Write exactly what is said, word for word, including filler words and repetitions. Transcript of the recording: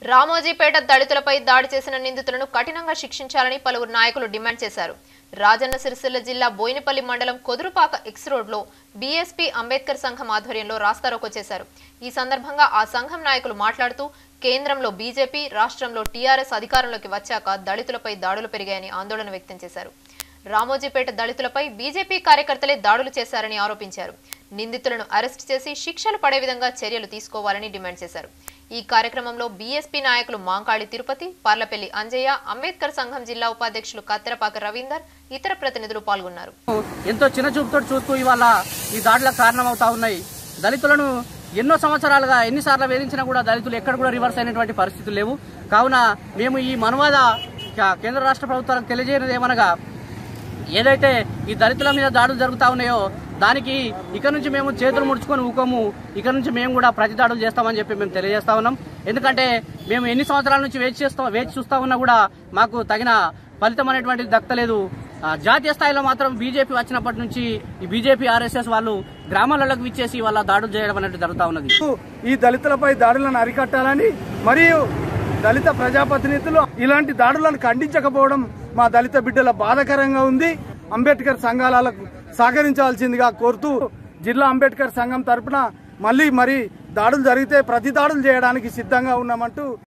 రామోజీపేట దళితులపై దాడి చేసిన నిందితులను కఠినంగా శిక్షించాలని పలువురు నాయకులు డిమాండ్ చేశారు. రాజన్న సిరిసిల్ల జిల్లా బోయినపల్లి మండలం కొదురుపాక ఎక్స్ రోడ్ లో బీఎస్పీ అంబేద్కర్ సంఘం ఆధ్వర్యంలో రాస్తారోకో చేశారు. ఈ సందర్భంగా ఆ సంఘం నాయకులు మాట్లాడుతూ కేంద్రంలో బీజేపీ, రాష్ట్రంలో టీఆర్ఎస్ అధికారంలోకి వచ్చాక దళితులపై దాడులు పెరిగాయని ఆందోళన వ్యక్తం చేశారు. రామోజీపేట దళితులపై బీజేపీ కార్యకర్తలే దాడులు చేశారని ఆరోపించారు. నిందితులను అరెస్ట్ చేసి శిక్షలు పడే విధంగా చర్యలు తీసుకోవాలని డిమాండ్ చేశారు. ఈ కార్యక్రమంలో బీఎస్పీ నాయకులు మాంకాళి తిరుపతి, పర్లపల్లి అంజయ్య, అంబేద్కర్ సంఘం జిల్లా ఉపాధ్యక్షులు కత్తెరపాక రవీందర్, ఇతర ప్రతినిధులు పాల్గొన్నారు. ఎంతో చిన్న చూపుతో చూస్తూ ఇవాళ ఈ దాడులకు కారణమవుతా ఉన్నాయి. దళితులను ఎన్నో సంవత్సరాలుగా ఎన్నిసార్లు వేధించినా కూడా దళితులు ఎక్కడ కూడా రివర్స్ అయినటువంటి పరిస్థితులు లేవు. కావున మేము ఈ మనువాద కేంద్ర రాష్ట్ర ప్రభుత్వాలకు తెలియజేయనిది ఏమనగా, ఏదైతే ఈ దళితుల మీద దాడులు జరుగుతా ఉన్నాయో దానికి ఇక నుంచి మేము చేతులు ముడుచుకొని ఊకోము, ఇక నుంచి మేము కూడా ప్రతి దాడులు చేస్తామని చెప్పి మేము తెలియజేస్తా ఉన్నాం. ఎందుకంటే మేము ఎన్ని సంవత్సరాల నుంచి వేచి చేస్తా వేచి చూస్తా ఉన్నా కూడా మాకు తగిన ఫలితం అనేటువంటిది దక్కలేదు. జాతీయ స్థాయిలో మాత్రం బీజేపీ వచ్చినప్పటి నుంచి ఈ బీజేపీ ఆర్ఎస్ఎస్ వాళ్ళు గ్రామాలకు విచ్చేసి వాళ్ళ దాడులు చేయడం అనేది జరుగుతా ఉన్నది. ఈ దళితులపై దాడులను అరికట్టాలని మరియు దళిత ప్రజాప్రతినిధులు ఇలాంటి దాడులను ఖండించకపోవడం మా దళిత బిడ్డల బాధాకరంగా ఉంది. అంబేద్కర్ సంఘాలకు సహకరించాల్సిందిగా కోరుతూ జిల్లా అంబేద్కర్ సంఘం తరఫున మళ్లీ మరి దాడులు జరిగితే ప్రతి దాడులు చేయడానికి సిద్ధంగా ఉన్నామంటూ